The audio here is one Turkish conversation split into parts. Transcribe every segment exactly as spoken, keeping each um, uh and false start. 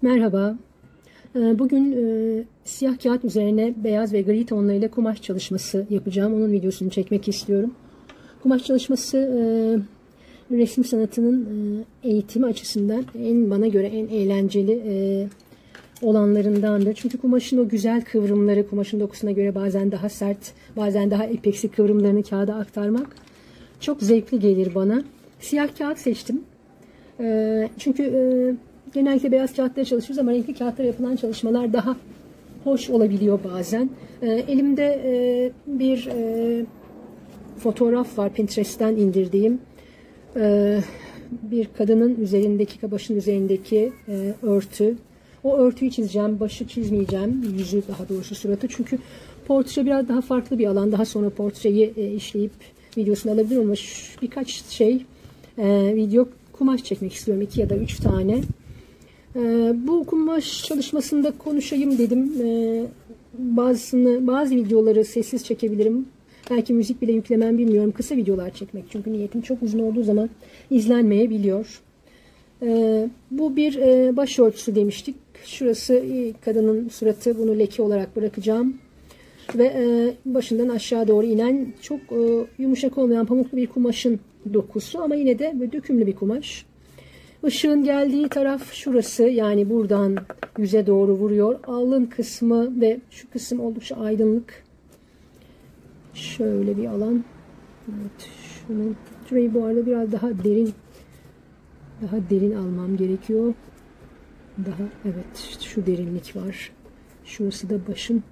Merhaba. Bugün e, siyah kağıt üzerine beyaz ve gri tonlarıyla kumaş çalışması yapacağım. Onun videosunu çekmek istiyorum. Kumaş çalışması e, resim sanatının e, eğitimi açısından en bana göre en eğlenceli e, olanlarındandır. Çünkü kumaşın o güzel kıvrımları, kumaşın dokusuna göre bazen daha sert, bazen daha ipeksi kıvrımlarını kağıda aktarmak çok zevkli gelir bana. Siyah kağıt seçtim. E, çünkü e, genellikle beyaz kağıtlara çalışıyoruz ama renkli kağıtlara yapılan çalışmalar daha hoş olabiliyor bazen. E, elimde e, bir e, fotoğraf var, Pinterest'ten indirdiğim. E, bir kadının üzerindeki, başın üzerindeki e, örtü. O örtüyü çizeceğim, başı çizmeyeceğim, yüzü daha doğrusu suratı. Çünkü portre biraz daha farklı bir alan. Daha sonra portreyi e, işleyip videosunu alabilirim ama şu, birkaç şey e, video kumaş çekmek istiyorum. iki ya da üç tane. Ee, bu kumaş çalışmasında konuşayım dedim. Ee, bazısını, bazı videoları sessiz çekebilirim. Belki müzik bile yüklemem bilmiyorum. Kısa videolar çekmek. Çünkü niyetim çok uzun olduğu zaman izlenmeyebiliyor. Ee, bu bir e, başörtüsü demiştik. Şurası e, kadının suratı. Bunu leke olarak bırakacağım. Ve e, başından aşağı doğru inen çok e, yumuşak olmayan pamuklu bir kumaşın dokusu. Ama yine de böyle dökümlü bir kumaş. Işığın geldiği taraf şurası, yani buradan yüze doğru vuruyor. Alın kısmı ve şu kısım oldukça aydınlık. Şöyle bir alan. Evet, şunu, şurayı bu arada biraz daha derin daha derin almam gerekiyor. Daha evet, şu derinlik var. Şurası da başın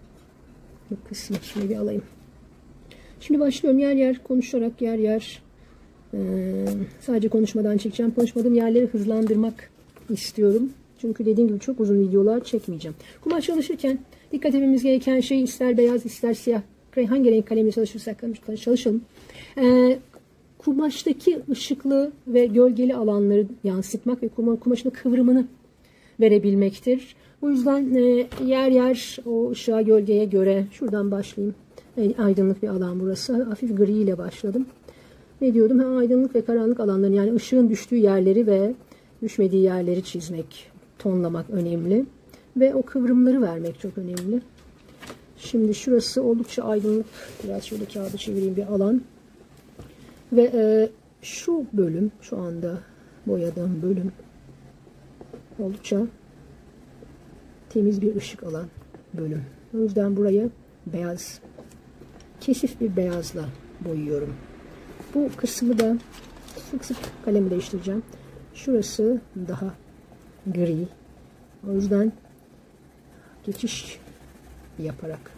bu kısmı. Şunu bir alayım. Şimdi başlıyorum, yer yer konuşarak, yer yer Ee, sadece konuşmadan çekeceğim. Konuşmadığım yerleri hızlandırmak istiyorum. Çünkü dediğim gibi çok uzun videolar çekmeyeceğim. Kumaş çalışırken dikkat etmemiz gereken şey, ister beyaz ister siyah, hangi renk kalemle çalışırsak çalışalım. Ee, kumaştaki ışıklı ve gölgeli alanları yansıtmak ve kumaşın kıvrımını verebilmektir. O yüzden e, yer yer o ışığa, gölgeye göre şuradan başlayayım. E, aydınlık bir alan burası. Hafif gri ile başladım. Ne diyordum? Ha, aydınlık ve karanlık alanları, yani ışığın düştüğü yerleri ve düşmediği yerleri çizmek, tonlamak önemli. Ve o kıvrımları vermek çok önemli. Şimdi şurası oldukça aydınlık. Biraz şöyle kağıdı çevireyim, bir alan. Ve e, şu bölüm, şu anda boyadığım bölüm oldukça temiz bir ışık alan bölüm. O yüzden burayı beyaz, kesif bir beyazla boyuyorum. Bu kısmı da sık sık kalemi değiştireceğim. Şurası daha gri. O yüzden geçiş yaparak.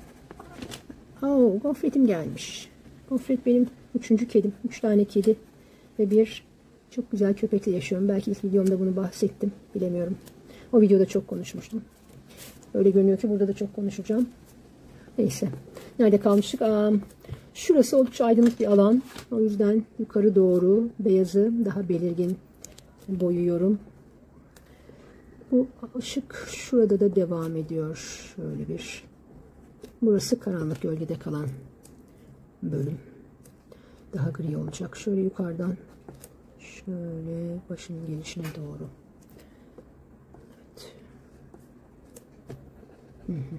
Oo, gofretim gelmiş. Gofret benim üçüncü kedim. Üç tane kedi ve bir çok güzel köpekle yaşıyorum. Belki ilk videomda bunu bahsettim. Bilemiyorum. O videoda çok konuşmuştum. Öyle görünüyor ki burada da çok konuşacağım. Neyse. Nerede kalmıştık? Aa, şurası oldukça aydınlık bir alan. O yüzden yukarı doğru beyazı daha belirgin boyuyorum. Bu ışık şurada da devam ediyor. Şöyle bir. Burası karanlık, gölgede kalan bölüm. Daha gri olacak. Şöyle yukarıdan şöyle başının gelişine doğru. Evet. Hı hı.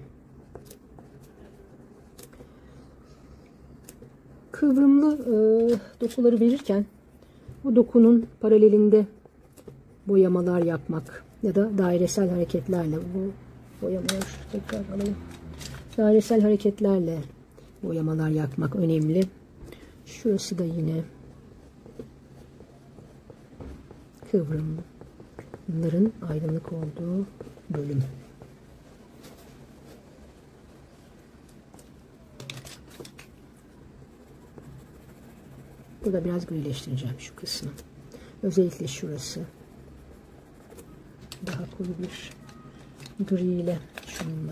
Kıvrımlı e, dokuları verirken bu dokunun paralelinde boyamalar yapmak ya da dairesel hareketlerle, bu boyamaları tekrar alayım. Dairesel hareketlerle boyamalar yapmak önemli. Şurası da yine kıvrımların aydınlık olduğu bölüm. Burada biraz grileştireceğim şu kısmı. Özellikle şurası. Daha koyu bir gri ile şununla.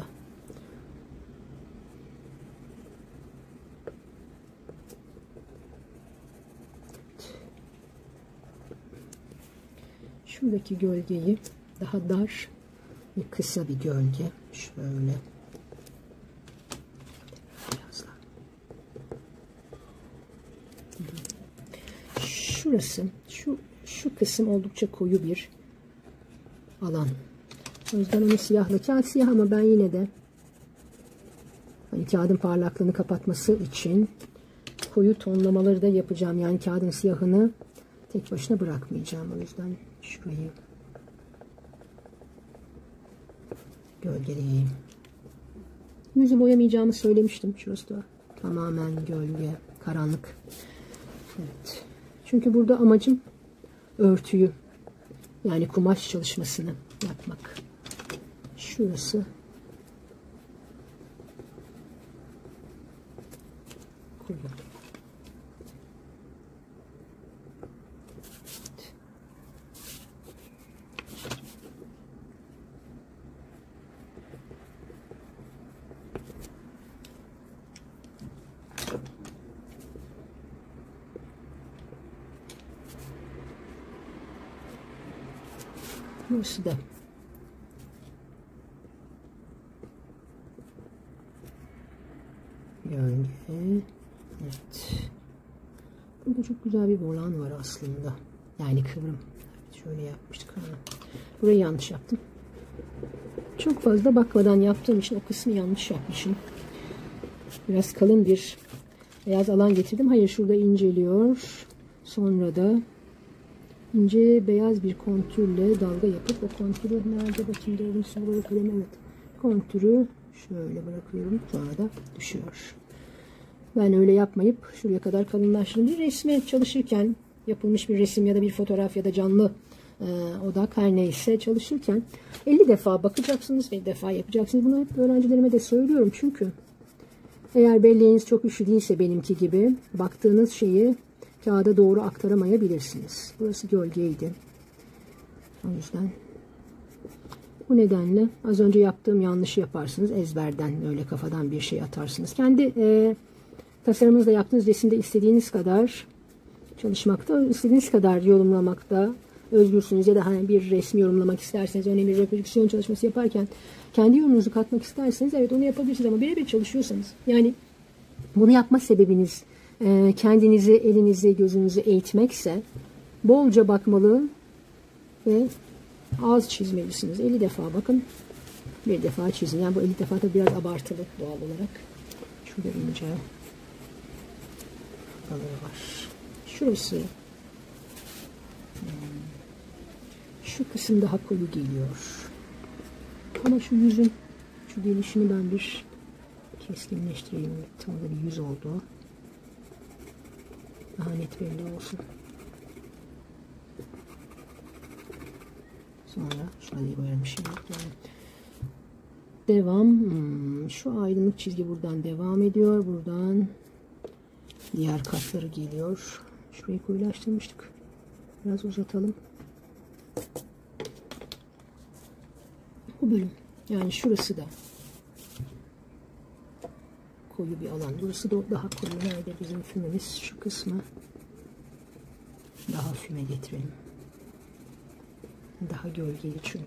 Şuradaki gölgeyi daha dar ve kısa bir gölge. Şöyle. Şurası, şu şu kısım oldukça koyu bir alan. O yüzden onu siyahla, kağıt siyah ama ben yine de hani kağıdın parlaklığını kapatması için koyu tonlamaları da yapacağım. Yani kağıdın siyahını tek başına bırakmayacağım. O yüzden şurayı gölgeleyeyim. Yüzü boyamayacağımı söylemiştim. Şurası da tamamen gölge, karanlık. Evet. Çünkü burada amacım örtüyü, yani kumaş çalışmasını yapmak. Şurası koyu. Burası da gölge. Evet. Burada çok güzel bir volan var aslında. Yani kıvrım. Şöyle yapmıştık. Ha. Burayı yanlış yaptım. Çok fazla bakmadan yaptığım için o kısmı yanlış yapmışım. Biraz kalın bir beyaz alan getirdim. Hayır, şurada inceliyor. Sonra da ince beyaz bir kontürle dalga yapıp o kontürü nerede bakayım doğru sıvı kalem, evet. Kontürü şöyle bırakıyorum. Sonra da düşüyor. Ben öyle yapmayıp şuraya kadar kalınlaştırdım. Bir resme çalışırken, yapılmış bir resim ya da bir fotoğraf ya da canlı e, odak her neyse çalışırken elli defa bakacaksınız ve elli defa yapacaksınız. Bunu hep öğrencilerime de söylüyorum. Çünkü eğer belleğiniz çok güçlü değilse benimki gibi baktığınız şeyi kağıda doğru aktaramayabilirsiniz. Burası gölgeydi. O yüzden bu nedenle az önce yaptığım yanlışı yaparsınız. Ezberden öyle kafadan bir şey atarsınız. Kendi e, tasarımınızda yaptığınız resimde istediğiniz kadar çalışmakta, istediğiniz kadar yorumlamakta özgürsünüz. Ya da hani bir resmi yorumlamak isterseniz, örneğin bir reprodüksiyon çalışması yaparken kendi yorumunuzu katmak isterseniz evet onu yapabilirsiniz. Ama birebir çalışıyorsanız, yani bunu yapma sebebiniz kendinizi, elinizi, gözünüzü eğitmekse bolca bakmalı ve az çizmelisiniz. elli defa bakın, bir defa çizin. Yani bu elli defa da biraz abartılı doğal olarak. Şurada ince balığı var. Şurası. Şu kısım daha koyu geliyor. Ama şu yüzün şu gelişini ben bir keskinleştireyim. Tam da bir yüz oldu. Daha net belli olsun. Sonra şurayı boyarım şimdi. Devam. Hmm, şu aydınlık çizgi buradan devam ediyor. Buradan diğer katları geliyor. Şurayı koyulaştırmıştık. Biraz uzatalım. Bu bölüm. Yani şurası da koyu bir alan. Burası da daha koyu. Nerede bizim fümemiz? Şu kısmı daha füme getirelim. Daha gölgeli çünkü.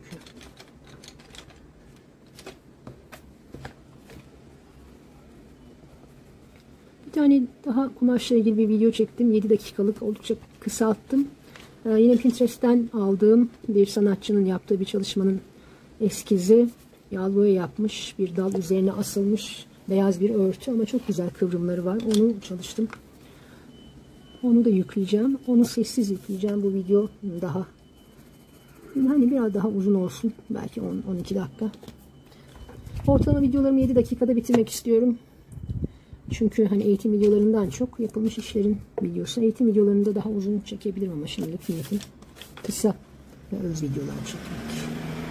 Bir tane daha kumaşla ilgili bir video çektim. yedi dakikalık, oldukça kısalttım. Ee, yine Pinterest'ten aldığım bir sanatçının yaptığı bir çalışmanın eskizi. Yağlı boya yapmış. Bir dal üzerine asılmış beyaz bir örtü ama çok güzel kıvrımları var. Onu çalıştım. Onu da yükleyeceğim. Onu sessiz yükleyeceğim. Bu video daha hani biraz daha uzun olsun. Belki on on iki dakika. Ortalama videolarımı yedi dakikada bitirmek istiyorum. Çünkü hani eğitim videolarından çok yapılmış işlerin videosu. Eğitim videolarında daha uzun çekebilirim ama şimdilik niyetim kısa ve öz videolar çekmek.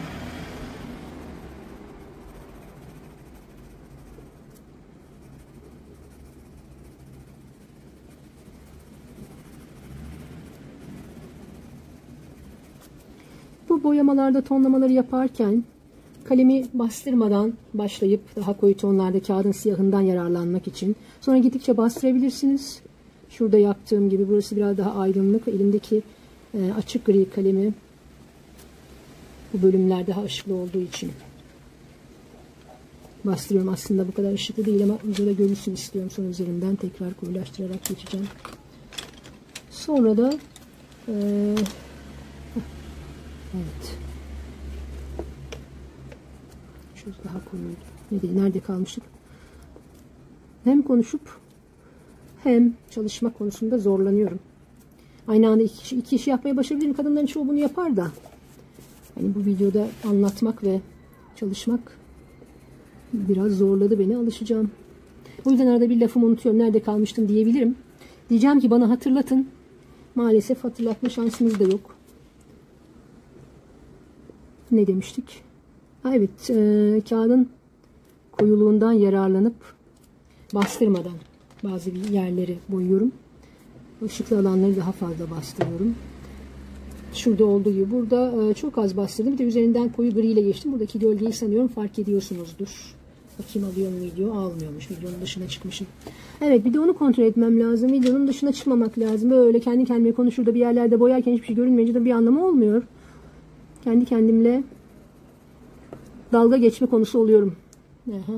Bu boyamalarda tonlamaları yaparken kalemi bastırmadan başlayıp daha koyu tonlarda kağıdın siyahından yararlanmak için sonra gittikçe bastırabilirsiniz. Şurada yaptığım gibi burası biraz daha aydınlık. Elimdeki e, açık gri kalemi bu bölümler daha ışıklı olduğu için bastırıyorum. Aslında bu kadar ışıklı değil ama burada görünsün istiyorum. Sonra üzerinden tekrar koyulaştırarak geçeceğim. Sonra da e, evet. Şurası daha konuydu. Ne dedi? Nerede kalmıştık? Hem konuşup hem çalışmak konusunda zorlanıyorum. Aynı anda iki kişi, iki işi yapmayı başarabilirim. Kadınların çoğu bunu yapar da. Hani bu videoda anlatmak ve çalışmak biraz zorladı beni. Alışacağım. O yüzden arada bir lafımı unutuyorum. Nerede kalmıştım diyebilirim. Diyeceğim ki bana hatırlatın. Maalesef hatırlatma şansımız da yok. Ne demiştik? Ha, evet. E, kağıdın koyuluğundan yararlanıp bastırmadan bazı yerleri boyuyorum. Işıklı alanları daha fazla bastırıyorum. Şurada olduğu gibi burada çok az bastırdım. Bir de üzerinden koyu gri ile geçtim. Buradaki gölgeyi sanıyorum fark ediyorsunuzdur. Bakayım alıyor mu video? Almıyormuş. Videonun dışına çıkmışım. Evet, bir de onu kontrol etmem lazım. Videonun dışına çıkmamak lazım. Böyle kendi kendime konuşur da bir yerlerde boyarken hiçbir şey görünmeyince de bir anlamı olmuyor. Kendi kendimle dalga geçme konusu oluyorum. Aha.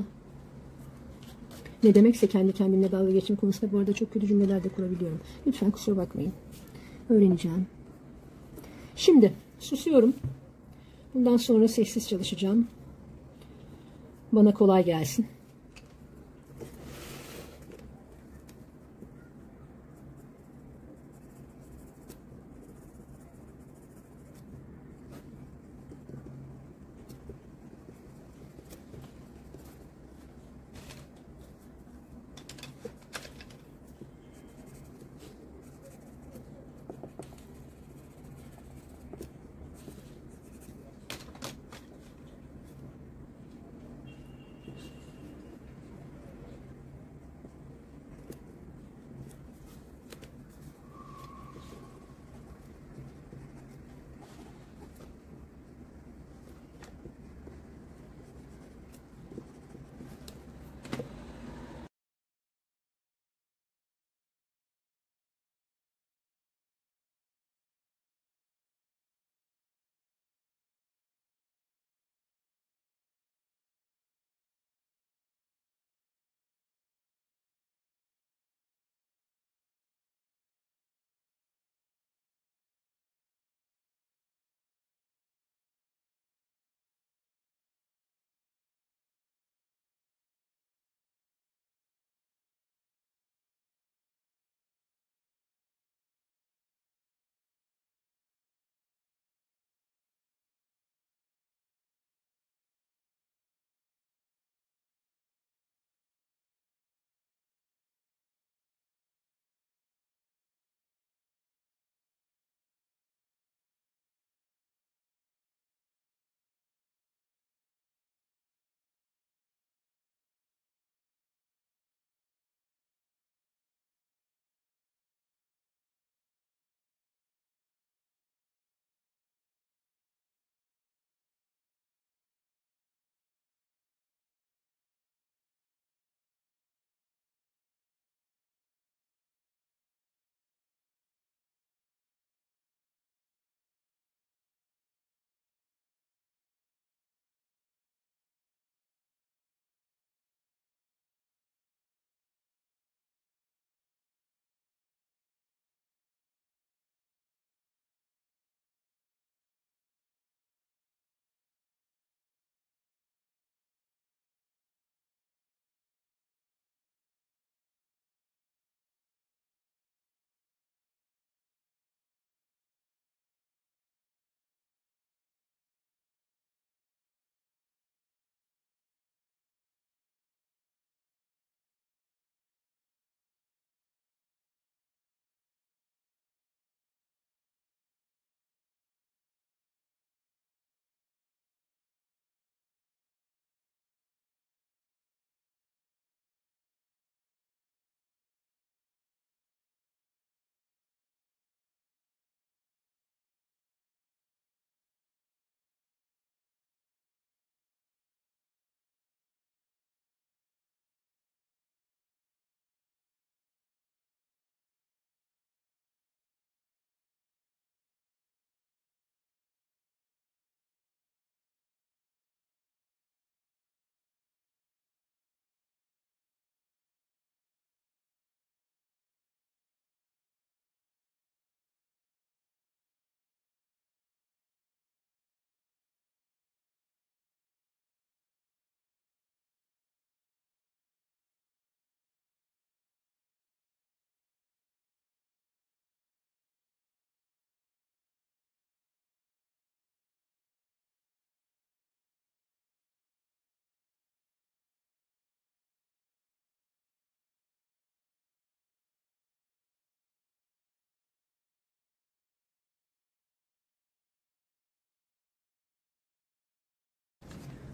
Ne demekse kendi kendimle dalga geçme konusunda bu arada çok kötü cümleler de kurabiliyorum. Lütfen kusura bakmayın. Öğreneceğim. Şimdi susuyorum. Bundan sonra sessiz çalışacağım. Bana kolay gelsin.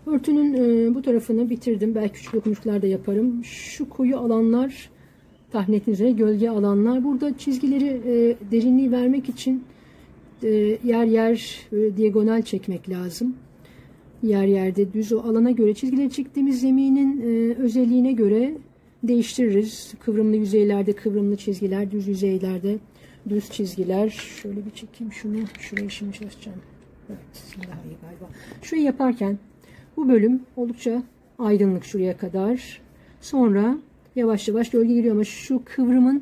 Örtünün e, bu tarafını bitirdim. Belki küçük dokunuşlar da yaparım. Şu koyu alanlar, tahmin ettiğiniz üzere gölge alanlar. Burada çizgileri e, derinliği vermek için e, yer yer e, diagonal çekmek lazım. Yer yerde düz, o alana göre çizgileri çektiğimiz zeminin e, özelliğine göre değiştiririz. Kıvrımlı yüzeylerde kıvrımlı çizgiler, düz yüzeylerde düz çizgiler. Şöyle bir çekeyim şunu. Şurayı şimdi çalışacağım. Evet, şimdi daha iyi galiba. Şurayı yaparken bu bölüm oldukça aydınlık şuraya kadar. Sonra yavaş yavaş gölge giriyor ama şu kıvrımın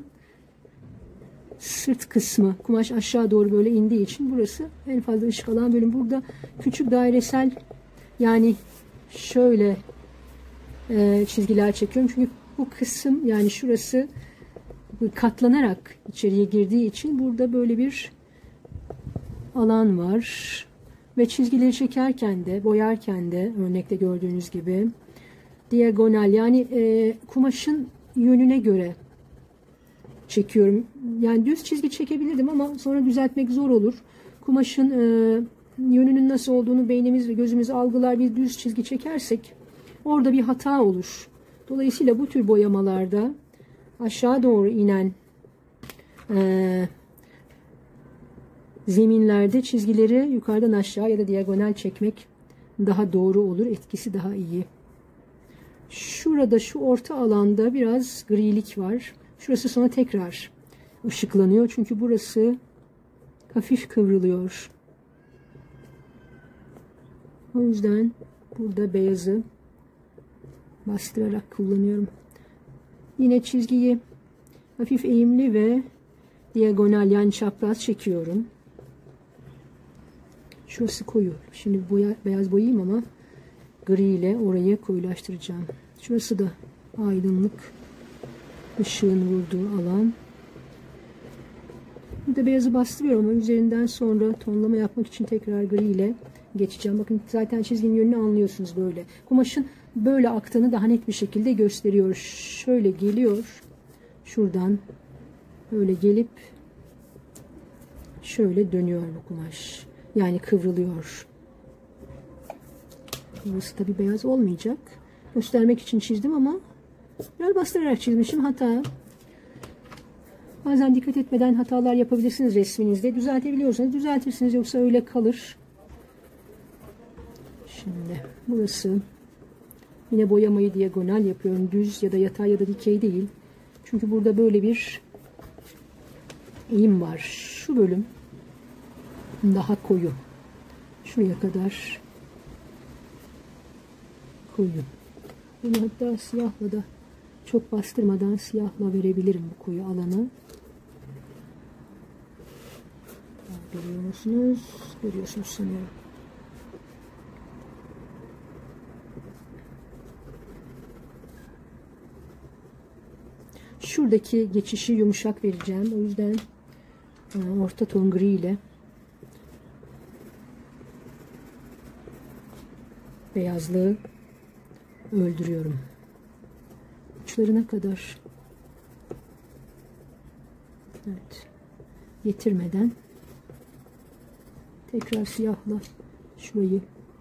sırt kısmı, kumaş aşağı doğru böyle indiği için burası en fazla ışık alan bölüm. Burada küçük dairesel, yani şöyle e, çizgiler çekiyorum. Çünkü bu kısım, yani şurası katlanarak içeriye girdiği için burada böyle bir alan var. Ve çizgileri çekerken de, boyarken de örnekte gördüğünüz gibi diagonal, yani e, kumaşın yönüne göre çekiyorum. Yani düz çizgi çekebilirdim ama sonra düzeltmek zor olur. Kumaşın e, yönünün nasıl olduğunu beynimiz ve gözümüz algılar. Bir düz çizgi çekersek orada bir hata olur. Dolayısıyla bu tür boyamalarda aşağı doğru inen e, zeminlerde çizgileri yukarıdan aşağı ya da diagonal çekmek daha doğru olur. Etkisi daha iyi. Şurada, şu orta alanda biraz grilik var. Şurası sonra tekrar ışıklanıyor. Çünkü burası hafif kıvrılıyor. O yüzden burada beyazı bastırarak kullanıyorum. Yine çizgiyi hafif eğimli ve diagonal, yani çapraz çekiyorum. Şurası koyu. Şimdi boya, beyaz boyayayım ama gri ile orayı koyulaştıracağım. Şurası da aydınlık, ışığın vurduğu alan. Burada beyazı bastırıyorum ama üzerinden sonra tonlama yapmak için tekrar gri ile geçeceğim. Bakın zaten çizginin yönünü anlıyorsunuz böyle. Kumaşın böyle aktığını daha net bir şekilde gösteriyor. Şöyle geliyor. Şuradan böyle gelip şöyle dönüyor bu kumaş. Yani kıvrılıyor. Burası tabi beyaz olmayacak. Göstermek için çizdim ama biraz bastırarak çizmişim. Hata. Bazen dikkat etmeden hatalar yapabilirsiniz resminizde. Düzeltebiliyorsanız düzeltirsiniz, yoksa öyle kalır. Şimdi burası yine boyamayı diagonal yapıyorum. Düz ya da yatay ya da dikey değil. Çünkü burada böyle bir eğim var. Şu bölüm daha koyu. Şuraya kadar koyu. Bunu hatta siyahla da, çok bastırmadan siyahla verebilirim bu koyu alanı. Görüyor musunuz? Görüyorsunuz sanıyorum. Şuradaki geçişi yumuşak vereceğim. O yüzden orta ton gri ile beyazlığı öldürüyorum. Uçlarına kadar. Evet. Getirmeden tekrar siyahla şurayı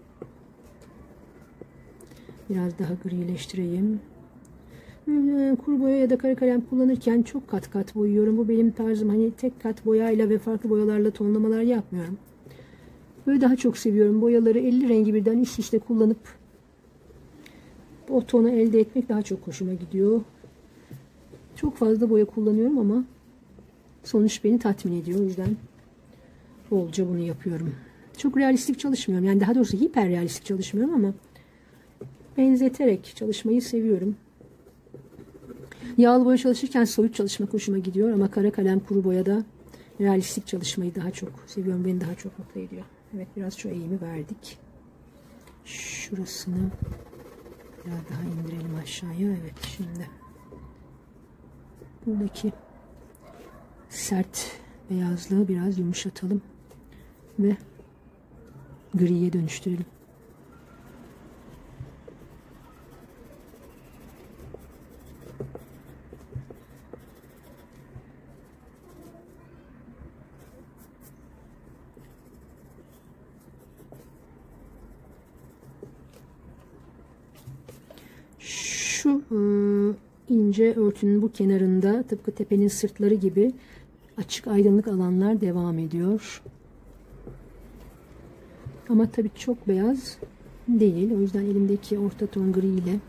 biraz daha grileştireyim. Kuru boya ya da kara kalem kullanırken çok kat kat boyuyorum. Bu benim tarzım. Hani tek kat boyayla ve farklı boyalarla tonlamalar yapmıyorum. Böyle daha çok seviyorum. Boyaları elli rengi birden üst üste kullanıp o tonu elde etmek daha çok hoşuma gidiyor. Çok fazla boya kullanıyorum ama sonuç beni tatmin ediyor. O yüzden bolca bunu yapıyorum. Çok realistik çalışmıyorum. Yani daha doğrusu hiper realistik çalışmıyorum ama benzeterek çalışmayı seviyorum. Yağlı boya çalışırken soyut çalışmak hoşuma gidiyor ama kara kalem, kuru boyada realistik çalışmayı daha çok seviyorum. Beni daha çok mutlu ediyor. Evet, biraz şu eğimi verdik. Şurasını biraz daha indirelim aşağıya. Evet, şimdi buradaki sert beyazlığı biraz yumuşatalım ve griye dönüştürelim. şu e, ince örtünün bu kenarında tıpkı tepenin sırtları gibi açık aydınlık alanlar devam ediyor. Ama tabii çok beyaz değil. O yüzden elimdeki orta ton gri ile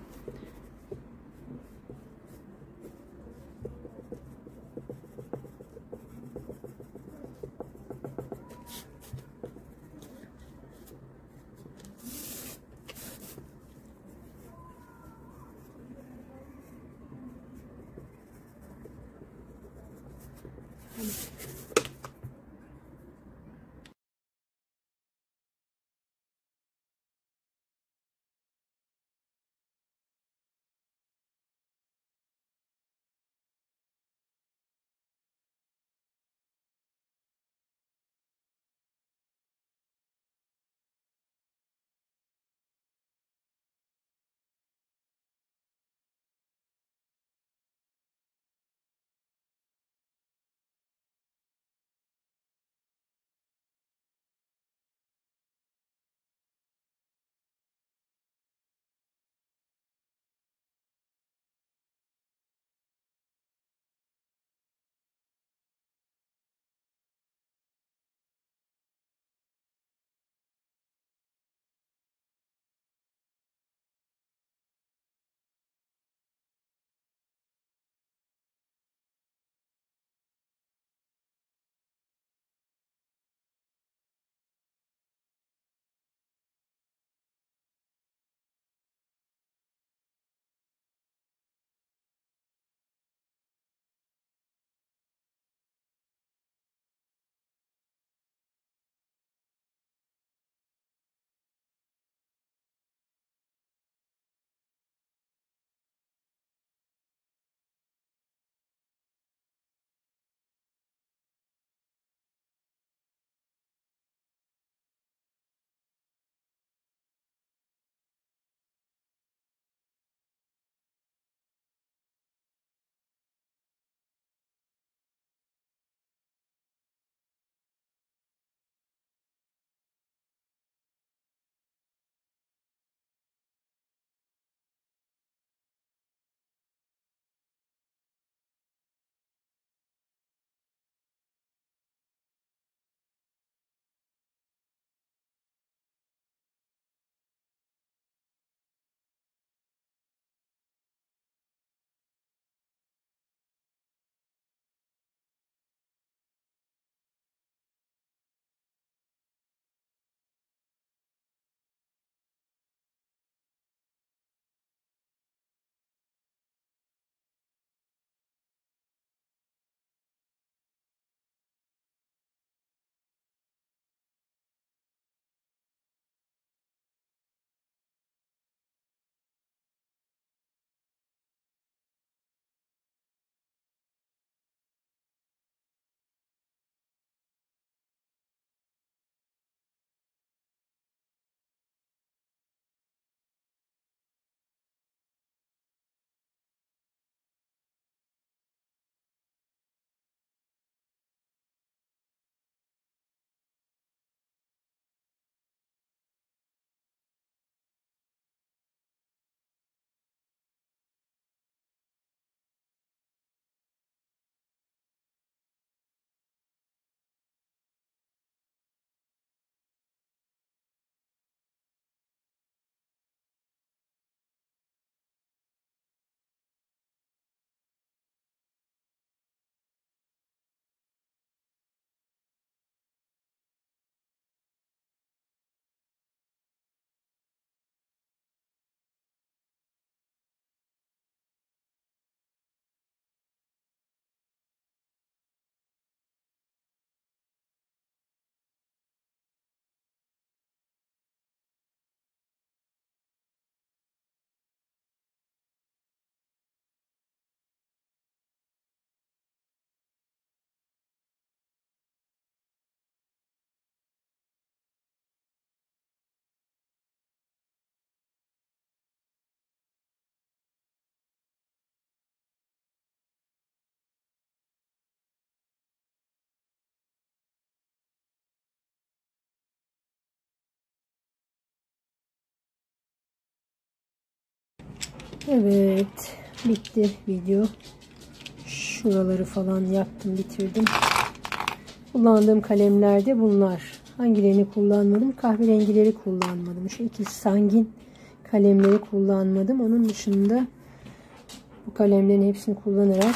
Evet, bitti video. Şuraları falan yaptım, bitirdim. Kullandığım kalemler de bunlar. Hangilerini kullanmadım? Kahverengileri kullanmadım. Şu iki sangin kalemleri kullanmadım. Onun dışında bu kalemlerin hepsini kullanarak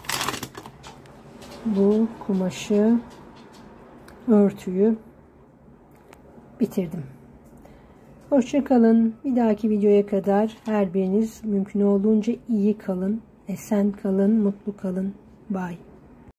bu kumaşı, örtüyü bitirdim. Hoşça kalın. Bir dahaki videoya kadar her biriniz mümkün olduğunca iyi kalın, esen kalın, mutlu kalın. Bye.